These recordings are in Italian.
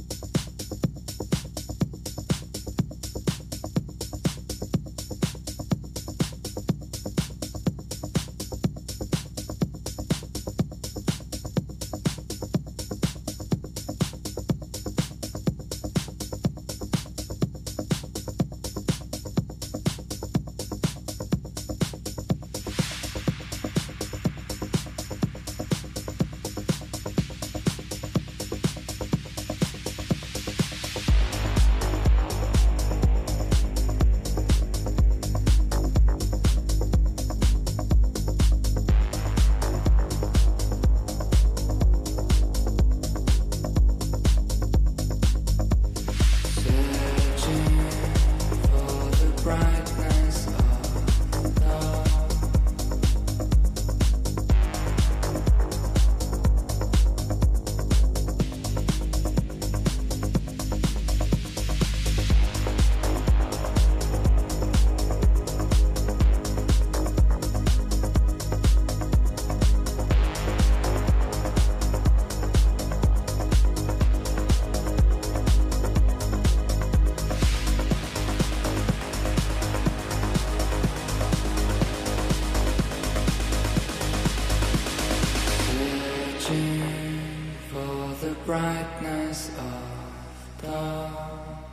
brightness of dawn.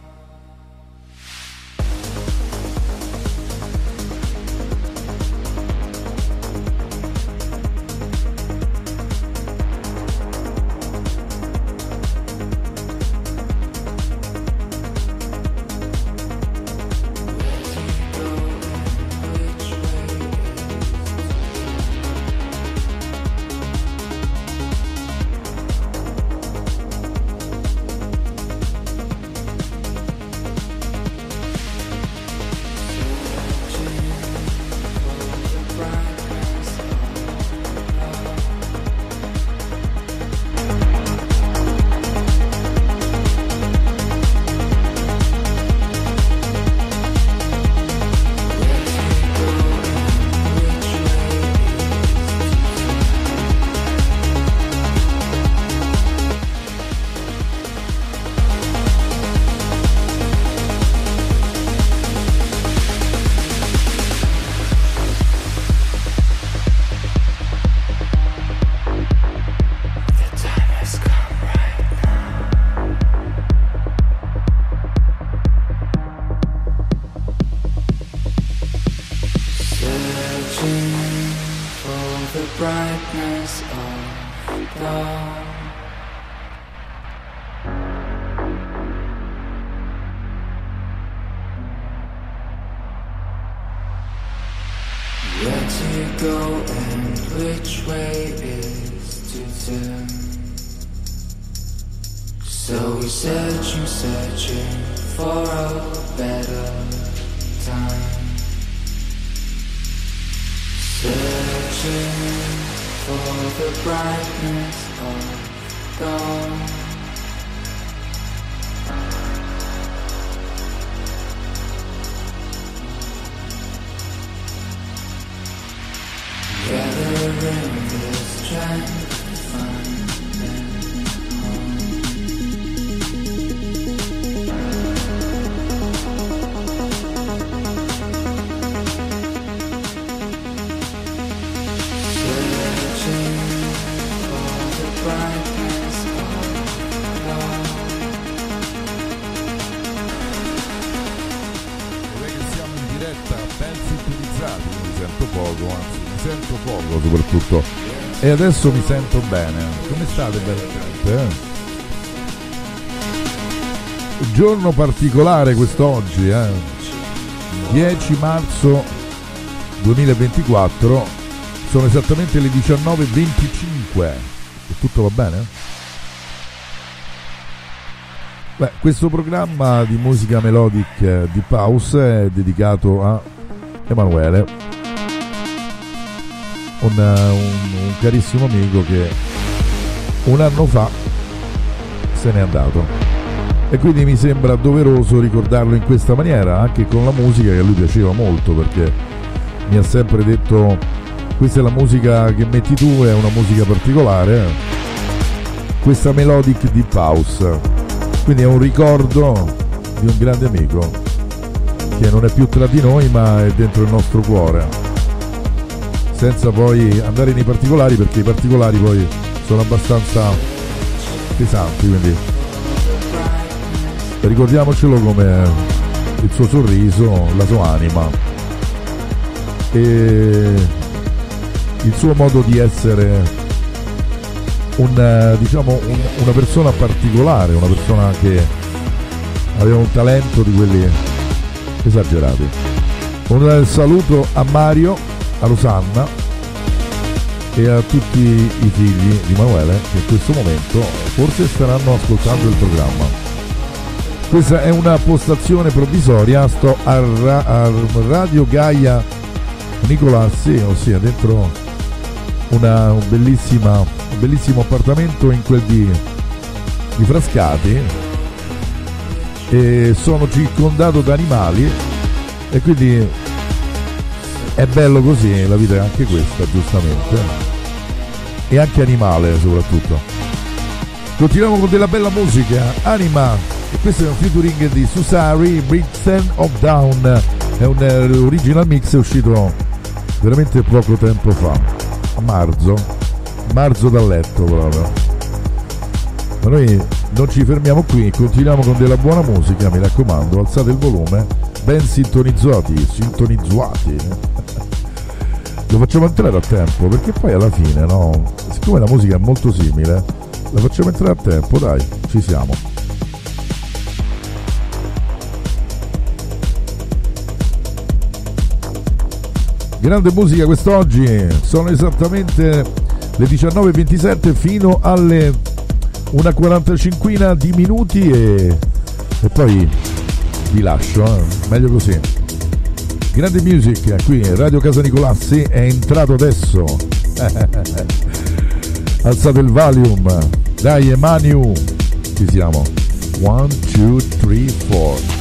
E adesso mi sento bene. Come state, bella gente? Giorno particolare quest'oggi, 10 marzo 2024, sono esattamente le 19:25. E tutto va bene? Beh, questo programma di musica melodic di House è dedicato a Emanuele, un carissimo amico che un anno fa se n'è andato, e quindi mi sembra doveroso ricordarlo in questa maniera, anche con la musica che a lui piaceva molto, perché mi ha sempre detto: questa è la musica che metti tu, è una musica particolare, questa melodic deep house. Quindi è un ricordo di un grande amico che non è più tra di noi ma è dentro il nostro cuore, senza poi andare nei particolari, perché i particolari poi sono abbastanza pesanti, quindi ricordiamocelo come il suo sorriso, la sua anima e il suo modo di essere una persona particolare, una persona che aveva un talento di quelli esagerati. Un saluto a Mario, a Rosanna e a tutti i figli di Emanuele che in questo momento forse staranno ascoltando il programma. Questa è una postazione provvisoria, sto a Radio Gaia Nicolassi, ossia dentro un bellissimo appartamento in quel di Frascati, e sono circondato da animali e quindi è bello così, la vita è anche questa, giustamente, e anche animale soprattutto. Continuiamo con della bella musica, Anima, e questo è un featuring di Susari, Bridgestone of Down, è un original mix, è uscito veramente poco tempo fa, a marzo dal letto proprio. Ma noi non ci fermiamo qui, continuiamo con della buona musica, mi raccomando, alzate il volume, ben sintonizzati. Lo facciamo entrare a tempo, perché poi alla fine, no? Siccome la musica è molto simile, la facciamo entrare a tempo, dai, ci siamo. Grande musica quest'oggi, sono esattamente le 19:27 fino alle 1:45 di minuti e poi vi lascio, meglio così. Grande music, qui Radio Casa Nicolassi è entrato adesso. Alzate il volume, dai Emanu, ci siamo. 1, 2, 3, 4.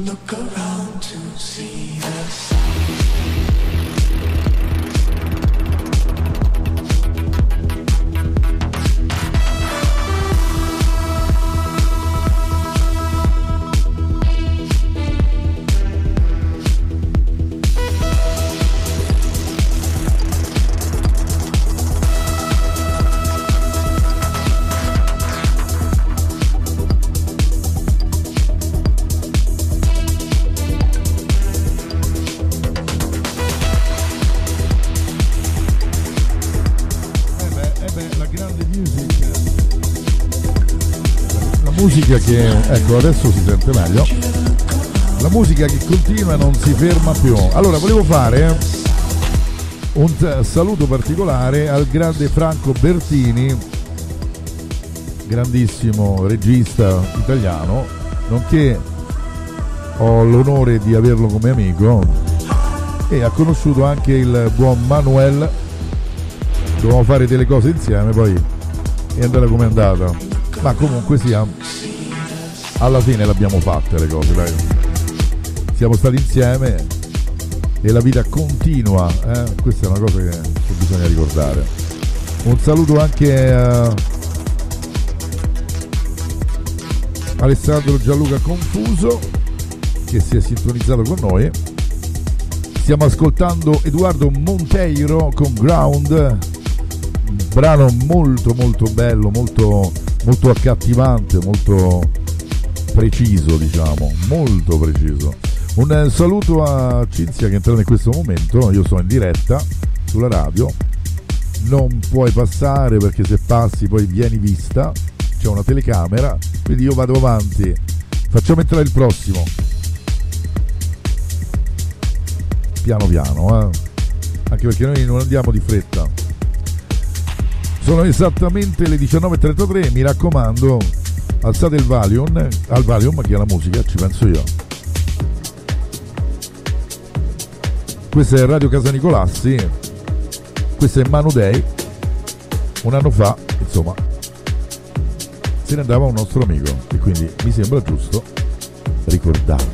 Look around to see the sign. Musica che, ecco, adesso si sente meglio, la musica che continua e non si ferma più. Allora, volevo fare un saluto particolare al grande Franco Bertini, grandissimo regista italiano, nonché ho l'onore di averlo come amico, e ha conosciuto anche il buon Manuel. Dovevamo fare delle cose insieme, poi è andata come è andata, ma comunque sia, alla fine l'abbiamo fatte le cose, dai. Siamo stati insieme e la vita continua, questa è una cosa che bisogna ricordare. Un saluto anche a Alessandro Gianluca Confuso, che si è sintonizzato con noi. Stiamo ascoltando Edoardo Monteiro con Ground, un brano molto molto bello, molto molto accattivante, molto preciso, diciamo, molto preciso. Un saluto a Cinzia che è entrata in questo momento. Io sono in diretta sulla radio, non puoi passare perché se passi poi vieni vista, c'è una telecamera, quindi io vado avanti. Facciamo entrare il prossimo piano piano, anche perché noi non andiamo di fretta. Sono esattamente le 19.33, mi raccomando, alzate il volume, al volume che è la musica, ci penso io. Questa è Radio Casa Nicolassi, questo è Manu Day. Un anno fa, insomma, se ne andava un nostro amico e quindi mi sembra giusto ricordarlo.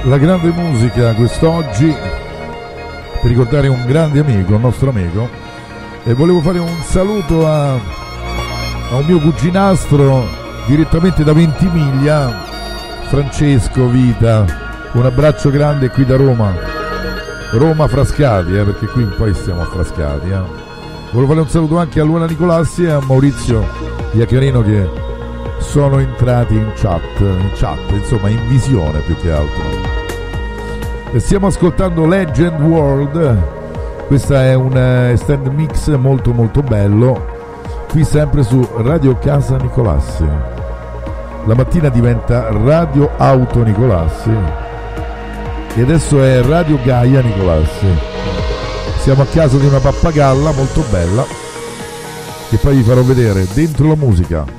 La grande musica quest'oggi per ricordare un grande amico, un nostro amico, e volevo fare un saluto a un mio cuginastro direttamente da Ventimiglia, Francesco Vita. Un abbraccio grande qui da Roma, Frascati, perché qui poi stiamo a Frascati. Volevo fare un saluto anche a Luana Nicolassi e a Maurizio Iacarino, che sono entrati in chat, insomma in visione più che altro. E stiamo ascoltando Legend World, questa è un extend mix molto molto bello, qui sempre su Radio Casa Nicolassi. La mattina diventa Radio Auto Nicolassi e adesso è Radio Gaia Nicolassi. Siamo a casa di una pappagalla molto bella che poi vi farò vedere dentro la musica.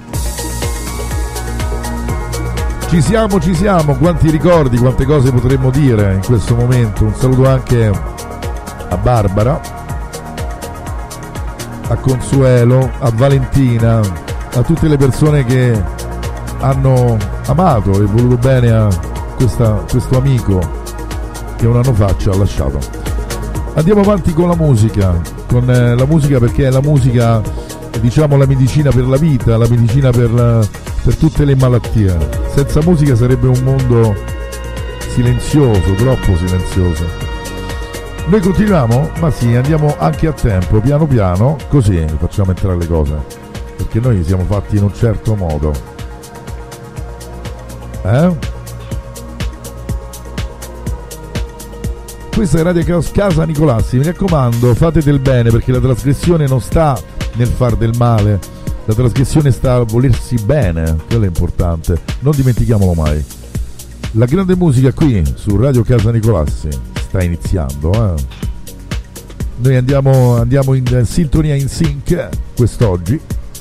Ci siamo, quanti ricordi, quante cose potremmo dire in questo momento. Un saluto anche a Barbara, a Consuelo, a Valentina, a tutte le persone che hanno amato e voluto bene a questo amico che un anno fa ci ha lasciato. Andiamo avanti con la musica, perché è la musica, diciamo, la medicina per la vita, la medicina per tutte le malattie. Senza musica sarebbe un mondo silenzioso, troppo silenzioso. Noi continuiamo? Ma sì, andiamo anche a tempo, piano piano, così facciamo entrare le cose, perché noi siamo fatti in un certo modo. Questa è Radio Casa Nicolassi, mi raccomando, fate del bene, perché la trasgressione non sta nel far del male, la trasgressione sta a volersi bene, quello è importante, non dimentichiamolo mai. La grande musica qui su Radio Casa Nicolassi sta iniziando. Noi andiamo in sintonia, in sync quest'oggi,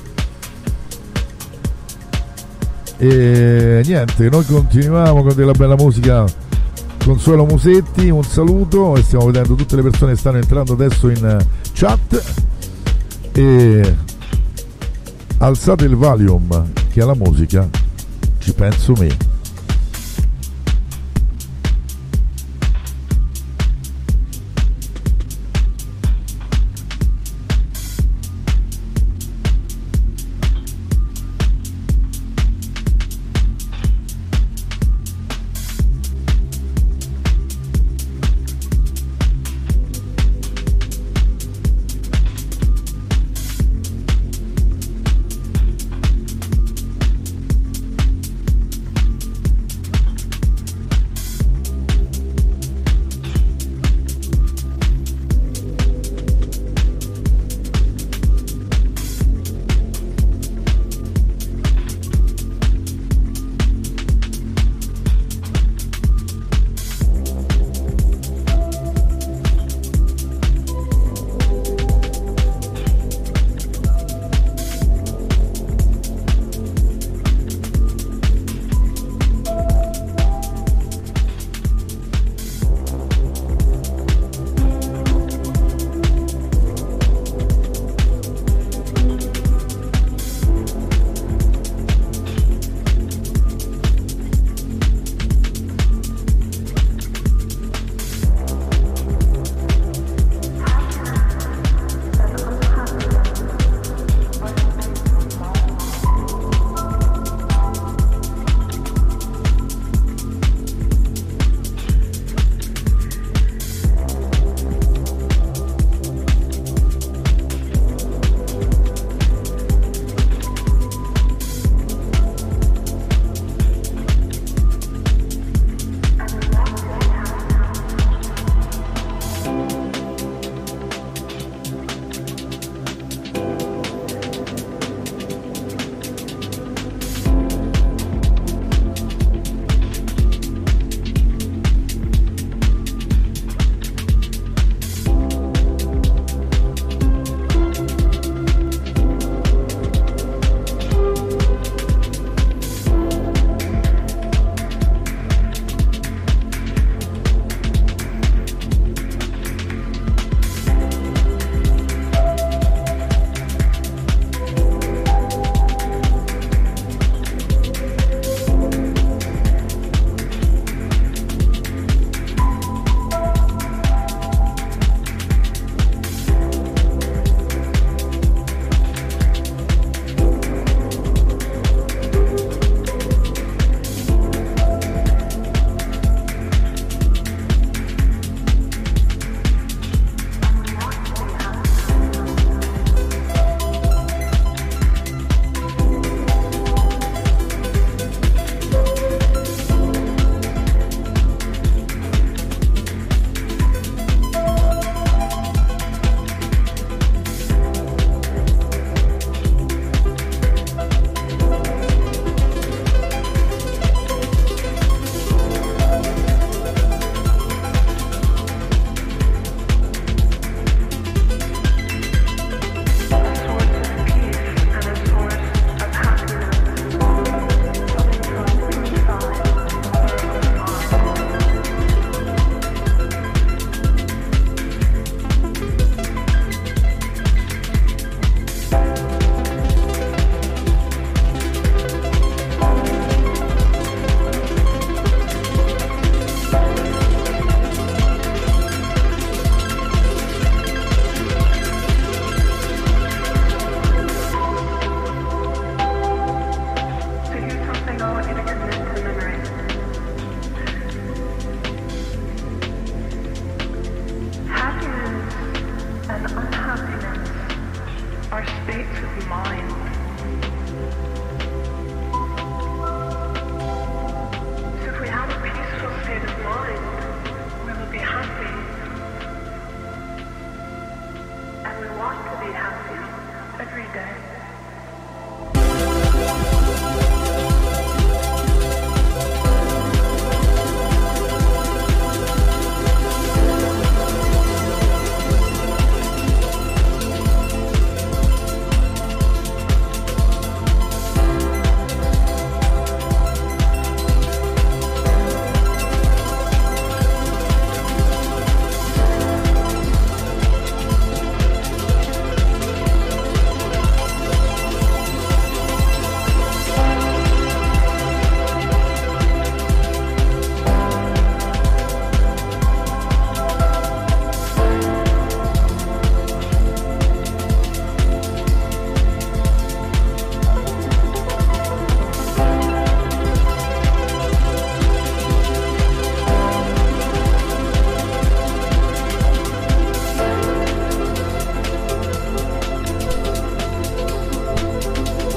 e niente, noi continuiamo con della bella musica. Consuelo Musetti, un saluto, e stiamo vedendo tutte le persone che stanno entrando adesso in chat, e alzate il volume che alla musica ci penso me.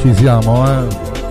Ci siamo, eh?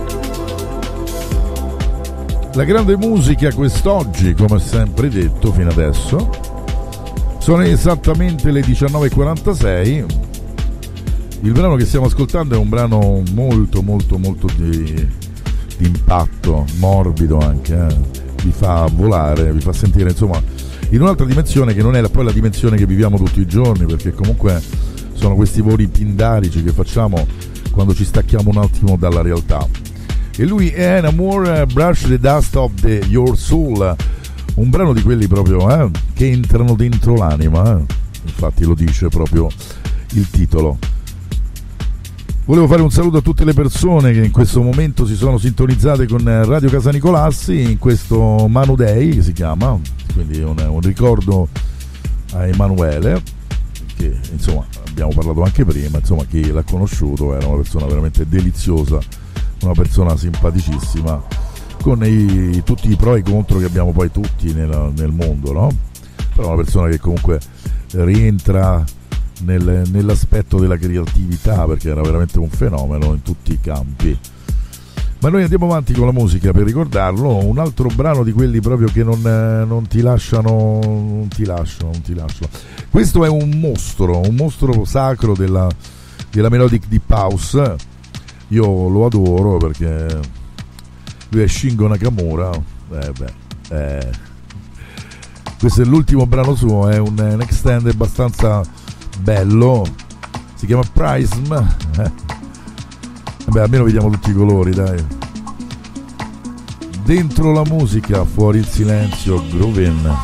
La grande musica quest'oggi, come ho sempre detto fino adesso, sono esattamente le 19:46. Il brano che stiamo ascoltando è un brano molto di impatto, morbido anche, vi fa volare, vi fa sentire insomma in un'altra dimensione che non è poi la dimensione che viviamo tutti i giorni, perché comunque sono questi voli pindarici che facciamo quando ci stacchiamo un attimo dalla realtà. E lui è Amour, Brush the Dust of Your Soul, un brano di quelli proprio che entrano dentro l'anima, infatti lo dice proprio il titolo. Volevo fare un saluto a tutte le persone che in questo momento si sono sintonizzate con Radio Casa Nicolassi in questo Manu Day, che si chiama, quindi un ricordo a Emanuele, che insomma abbiamo parlato anche prima, insomma chi l'ha conosciuto era una persona veramente deliziosa, una persona simpaticissima, con tutti i pro e i contro che abbiamo poi tutti nel mondo, no? Però una persona che comunque rientra nell'aspetto della creatività, perché era veramente un fenomeno in tutti i campi. Ma noi andiamo avanti con la musica per ricordarlo, un altro brano di quelli proprio che non ti lasciano. Questo è un mostro sacro della Melodic Deep House. Io lo adoro perché lui è Shingo Nakamura. Questo è l'ultimo brano suo, è un extend abbastanza bello, si chiama Prism. Vabbè, almeno vediamo tutti i colori, dai. Dentro la musica, fuori il silenzio, Groovin'.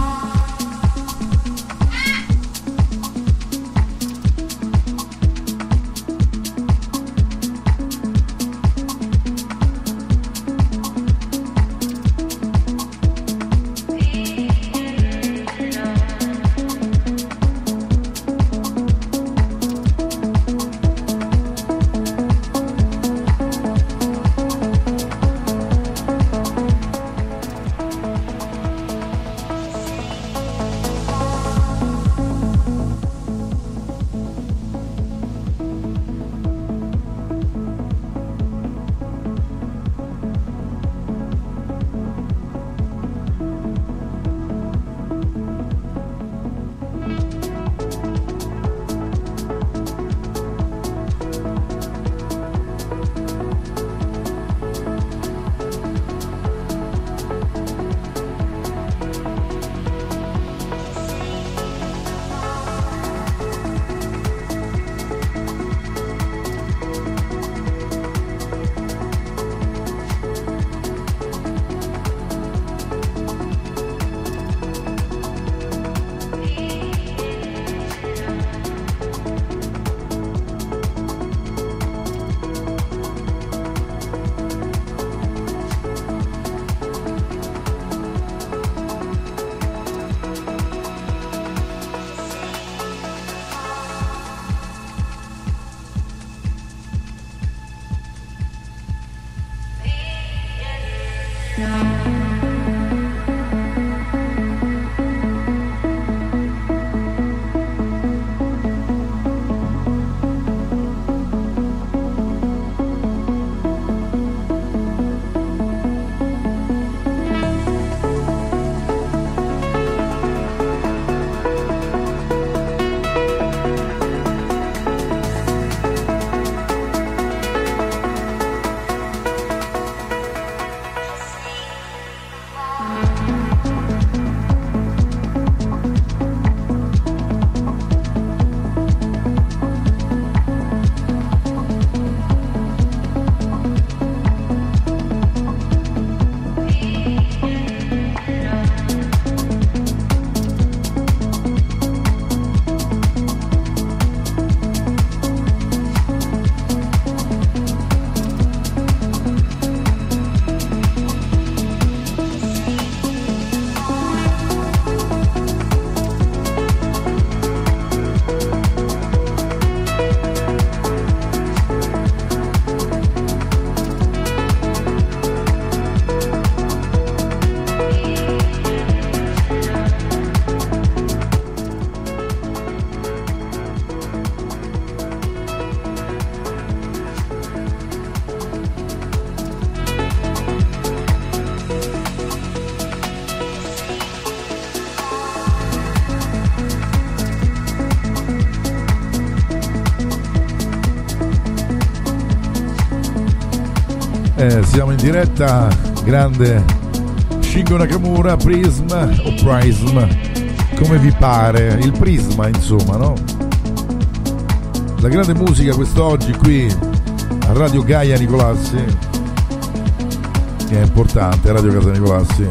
Siamo in diretta, grande Shingo Nakamura, Prism o Prism, come vi pare, il prisma insomma, no? La grande musica quest'oggi qui a Radio Gaia Nicolassi, che è importante, Radio Casa Nicolassi.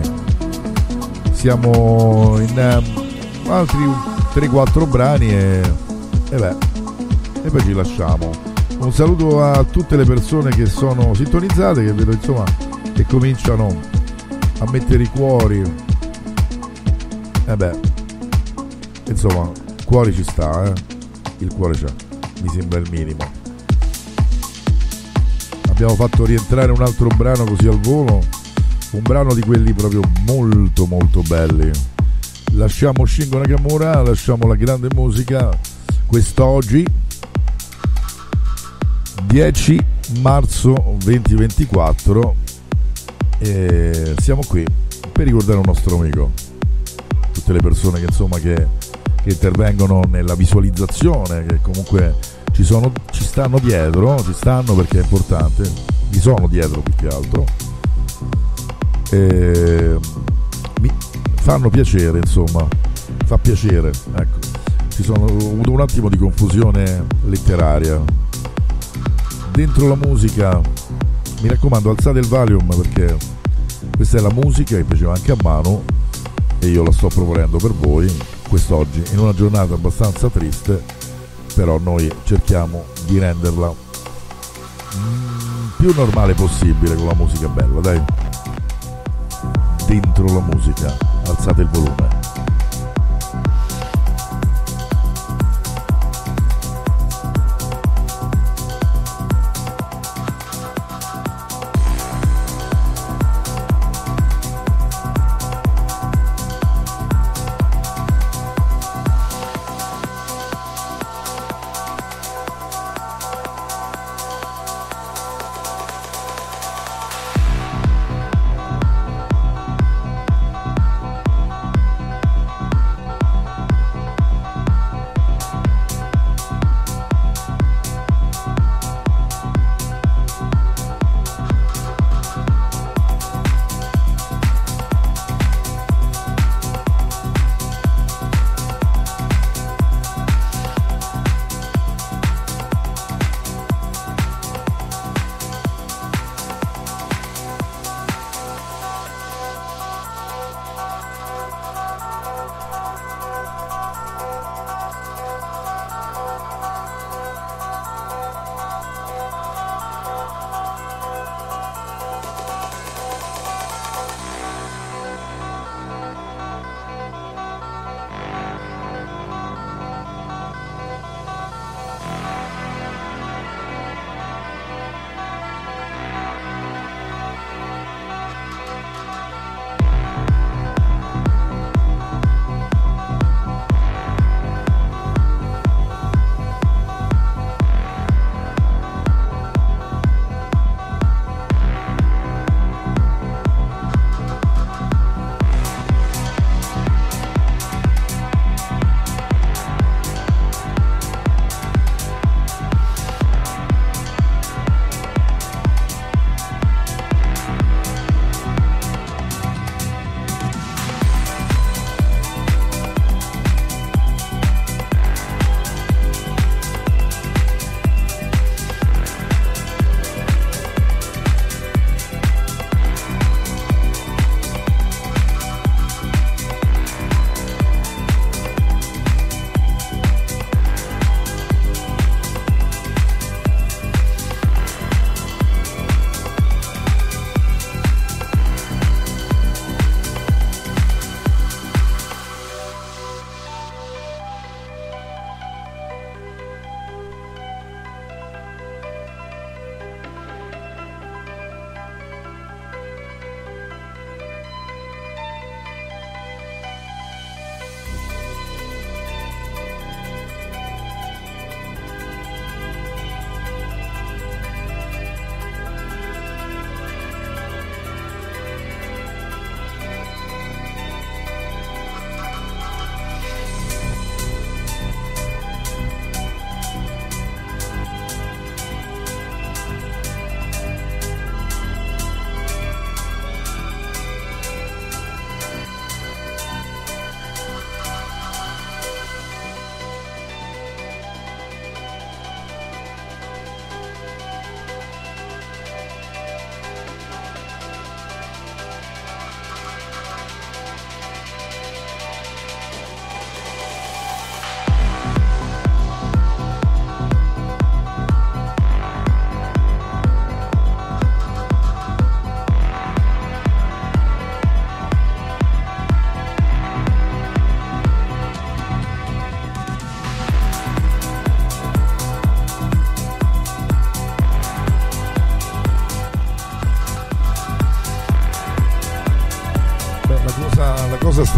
Siamo in altri 3-4 brani e poi ci lasciamo. Un saluto a tutte le persone che sono sintonizzate, che vedo insomma che cominciano a mettere i cuori. Insomma, cuori ci sta, il cuore c'è, mi sembra il minimo. Abbiamo fatto rientrare un altro brano così al volo, un brano di quelli proprio molto molto belli. Lasciamo Shingo Nakamura, lasciamo la grande musica quest'oggi 10 marzo 2024 e siamo qui per ricordare un nostro amico, tutte le persone che insomma che intervengono nella visualizzazione, che comunque ci stanno dietro, ci stanno perché è importante, mi sono dietro più che altro e mi fanno piacere, insomma fa piacere, ecco. Ho avuto un attimo di confusione letteraria dentro la musica. Mi raccomando, alzate il volume perché questa è la musica che piaceva anche a Manu e io la sto proponendo per voi quest'oggi in una giornata abbastanza triste, però noi cerchiamo di renderla più normale possibile con la musica bella, dai. Dentro la musica, alzate il volume.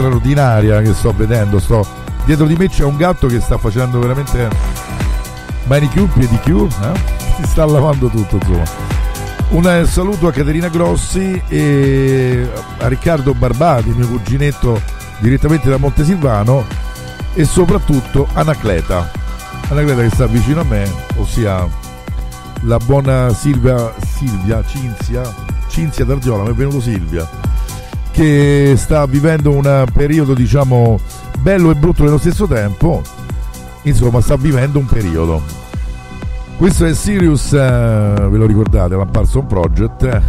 straordinaria che sto vedendo. Dietro di me c'è un gatto che sta facendo veramente manicure, pedicure, si sta lavando tutto, insomma. Un saluto a Caterina Grossi e a Riccardo Barbati, mio cuginetto direttamente da Montesilvano, e soprattutto Anacleta che sta vicino a me, ossia la buona Cinzia D'Ardiola, mi è venuto Silvia, che sta vivendo un periodo, diciamo, bello e brutto nello stesso tempo. Insomma, sta vivendo un periodo. Questo è Sirius, ve lo ricordate, l'Amparson Project?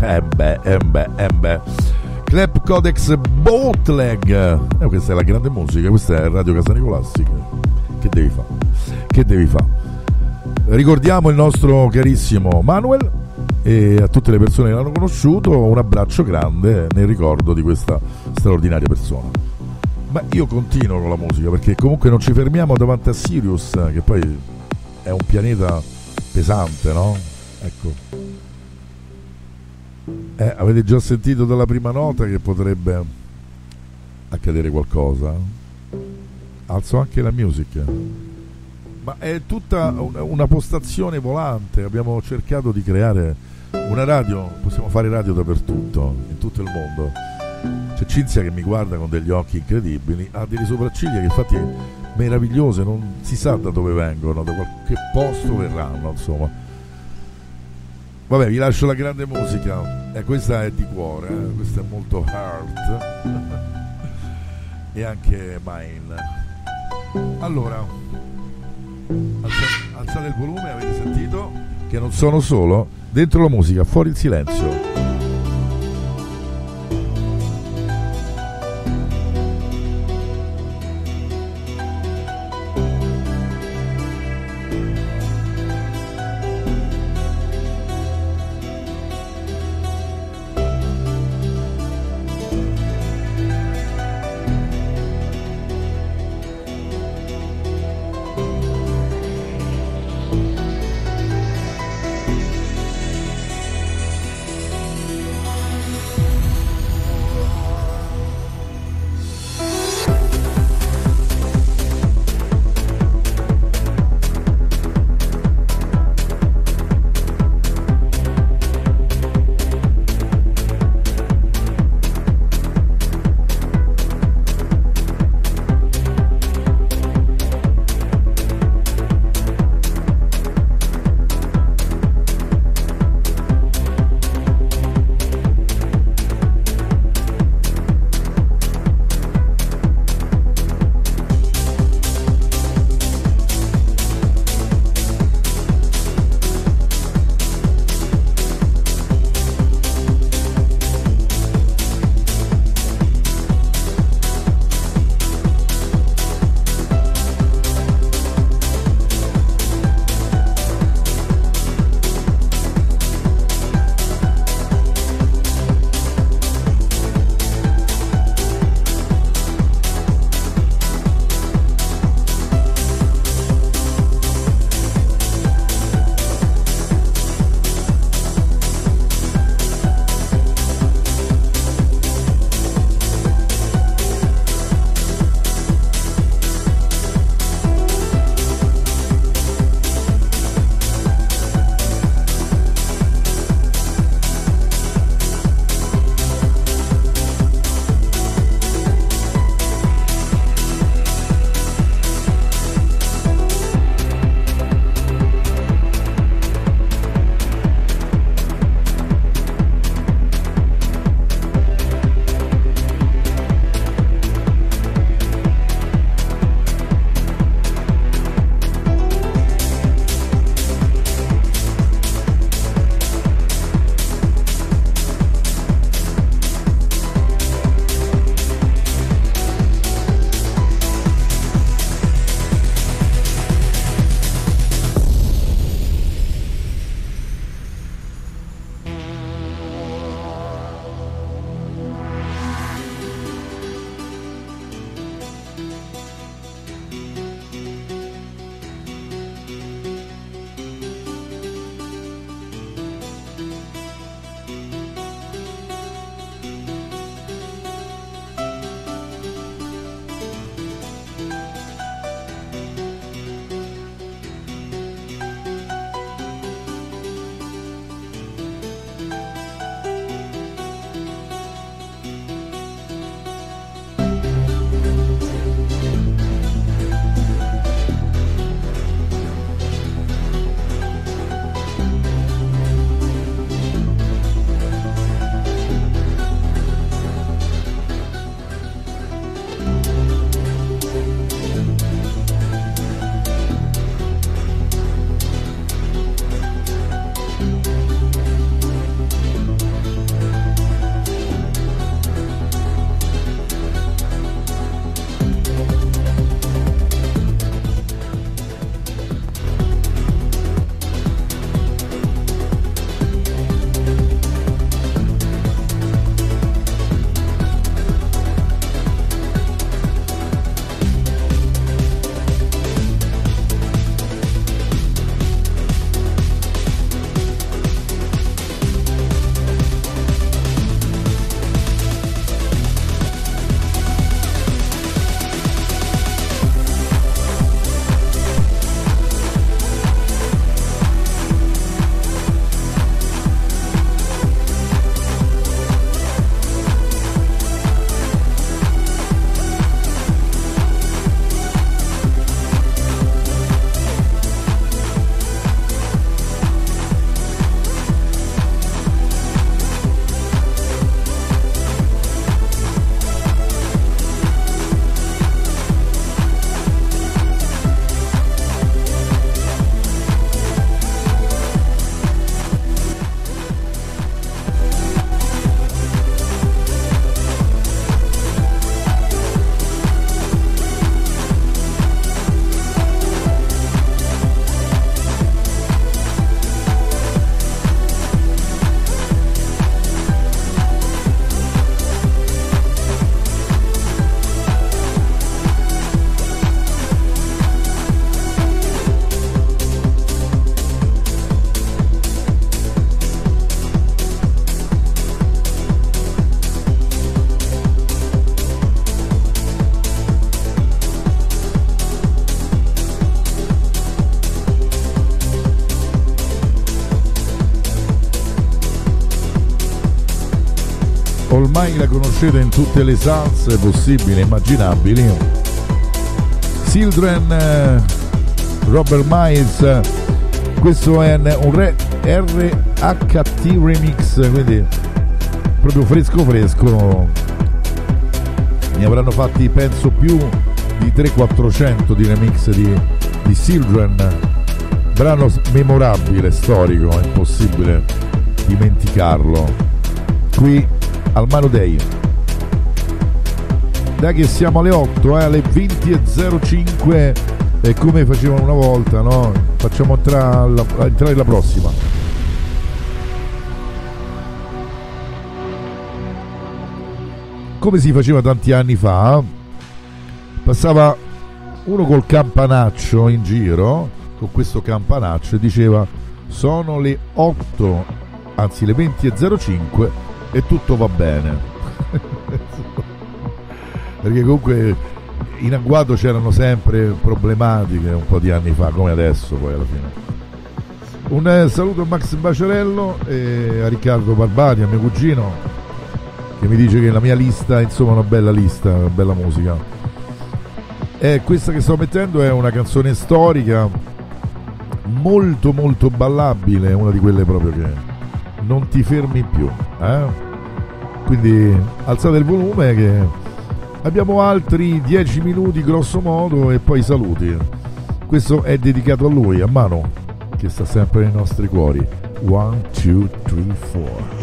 Clap Codex Bootleg. Questa è la grande musica, questa è Radio Casanicolastica. Che devi fare? Ricordiamo il nostro carissimo Manuel e a tutte le persone che l'hanno conosciuto un abbraccio grande nel ricordo di questa straordinaria persona. Ma io continuo con la musica, perché comunque non ci fermiamo davanti a Sirius, che poi è un pianeta pesante, no? Ecco. Avete già sentito dalla prima nota che potrebbe accadere qualcosa? Alzo anche la music. Ma è tutta una postazione volante. Abbiamo cercato di creare una radio, possiamo fare radio dappertutto, in tutto il mondo. C'è Cinzia che mi guarda con degli occhi incredibili, ha delle sopracciglia che infatti meravigliose, non si sa da dove vengono, da qualche posto verranno, insomma. Vabbè, vi lascio la grande musica, questa è di cuore, questa è molto heart e anche mine. Allora, alzate il volume, avete sentito che non sono solo, dentro la musica, fuori il silenzio. ormai la conoscete in tutte le salse possibili e immaginabili. Children, Robert Miles, questo è un RHT remix, quindi proprio fresco fresco. Ne avranno fatti penso più di 300-400 di remix di Children, brano memorabile, storico, è impossibile dimenticarlo. Qui al Mano Day. Dai che siamo alle 8, alle 20:05, e come facevano una volta, no? Facciamo entrare la prossima. Come si faceva tanti anni fa, passava uno col campanaccio in giro, con questo campanaccio, e diceva: sono le 8, anzi le 20:05 e tutto va bene. Perché comunque in agguato c'erano sempre problematiche un po' di anni fa, come adesso poi alla fine. Un saluto a Max Baciarello e a Riccardo Barbati, a mio cugino, che mi dice che la mia lista, insomma, è una bella lista, una bella musica. E questa che sto mettendo è una canzone storica molto molto ballabile, una di quelle proprio che non ti fermi più, quindi alzate il volume che abbiamo altri 10 minuti grosso modo e poi saluti. Questo è dedicato a lui, a Mano, che sta sempre nei nostri cuori. 1, 2, 3, 4.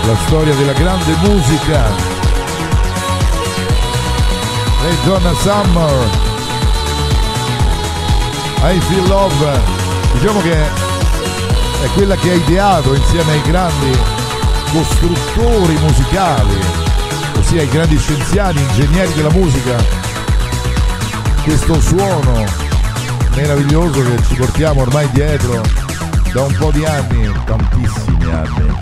la storia della grande musica. Hey Donna Summer, I Feel Love, diciamo che è quella che ha ideato insieme ai grandi costruttori musicali, ossia i grandi scienziati, ingegneri della musica, questo suono meraviglioso che ci portiamo ormai dietro da un po' di anni, tantissimi anni.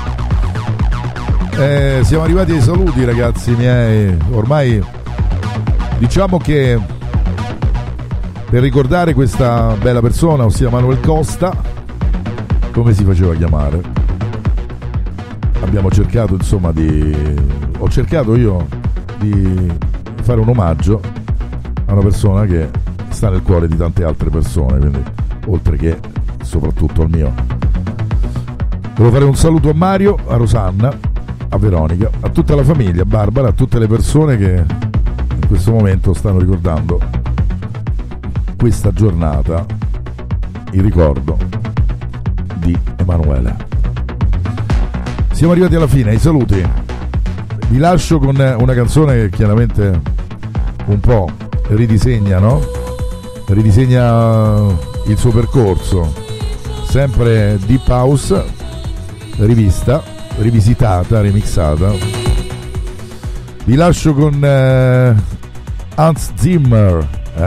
Siamo arrivati ai saluti, ragazzi miei. Ormai diciamo che per ricordare questa bella persona, ossia Manuel Costa, come si faceva chiamare, abbiamo cercato, insomma, ho cercato io di fare un omaggio a una persona che sta nel cuore di tante altre persone, quindi oltre che soprattutto al mio. Devo fare un saluto a Mario, a Rosanna, a Veronica, a tutta la famiglia, a Barbara, a tutte le persone che in questo momento stanno ricordando questa giornata in ricordo di Emanuele. Siamo arrivati alla fine, ai saluti. Vi lascio con una canzone che chiaramente un po' ridisegna, no? Ridisegna il suo percorso. Sempre Deep House, rivista, rivisitata, remixata. Vi lascio con Hans Zimmer,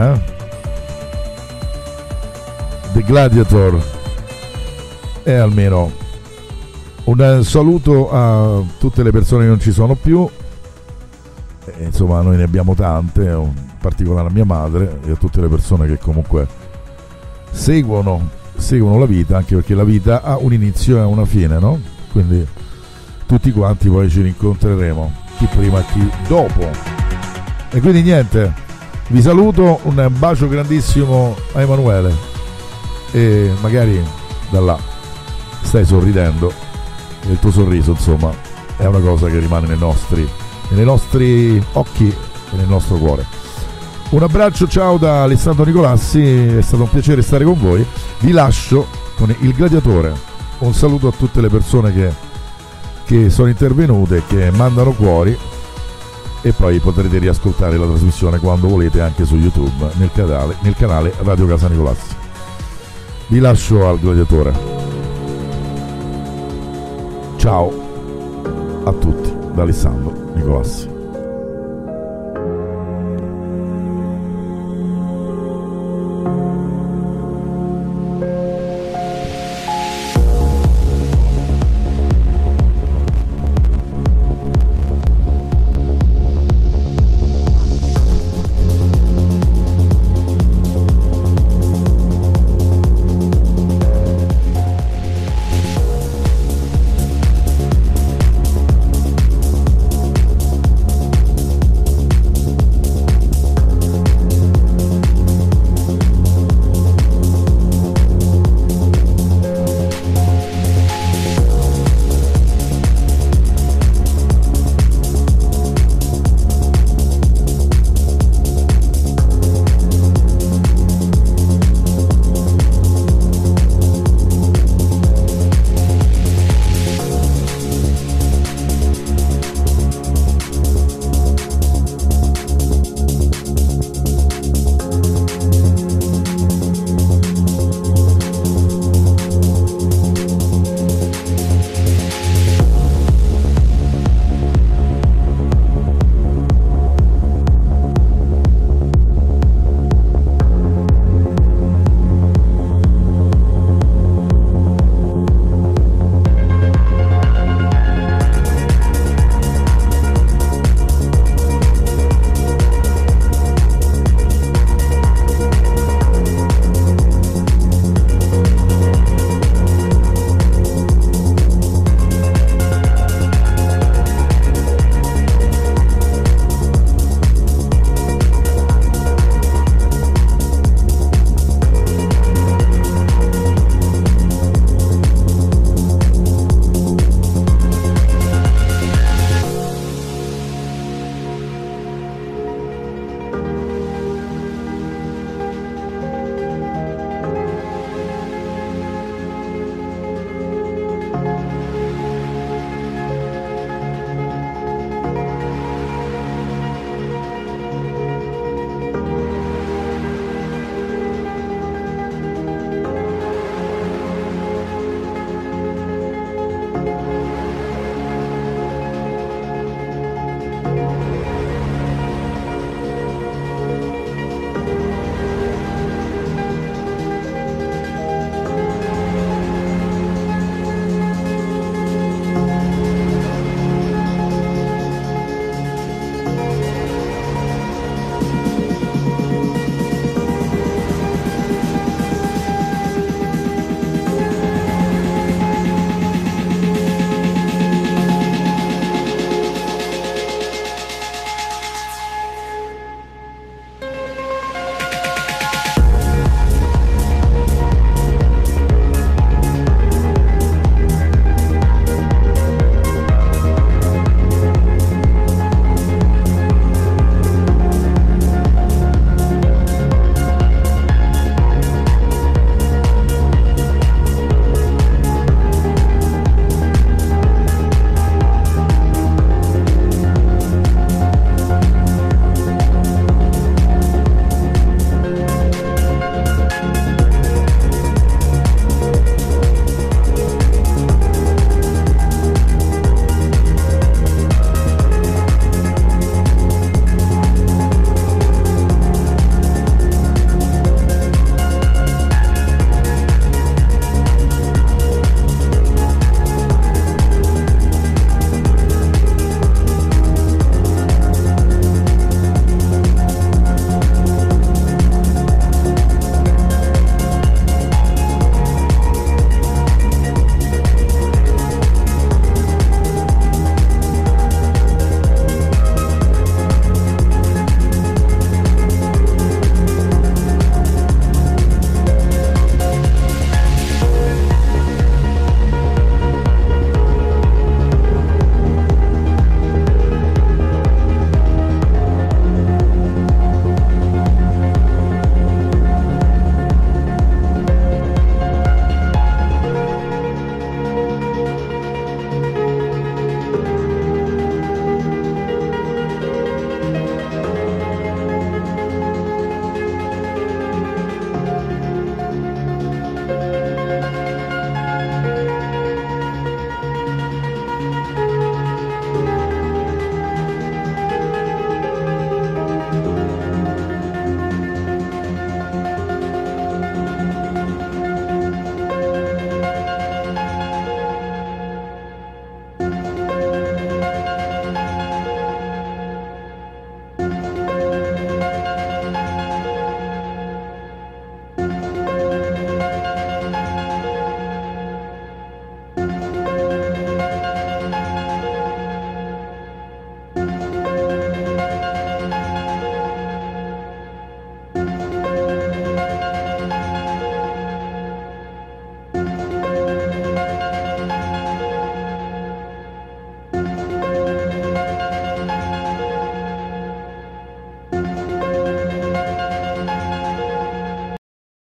The Gladiator, e almeno un saluto a tutte le persone che non ci sono più, insomma noi ne abbiamo tante, in particolare a mia madre e a tutte le persone che comunque seguono la vita, anche perché la vita ha un inizio e una fine, no? Quindi tutti quanti poi ci rincontreremo, chi prima e chi dopo. E quindi niente, vi saluto, un bacio grandissimo a Emanuele e magari da là stai sorridendo e il tuo sorriso, insomma, è una cosa che rimane nei nostri occhi e nel nostro cuore. Un abbraccio, ciao da Alessandro Nicolassi, è stato un piacere stare con voi. Vi lascio con Il Gladiatore. Un saluto a tutte le persone che sono intervenute, che mandano cuori, e poi potrete riascoltare la trasmissione quando volete anche su YouTube nel canale Radio Casa Nicolassi. Vi lascio al Gladiatore. Ciao a tutti da Alessandro Nicolassi.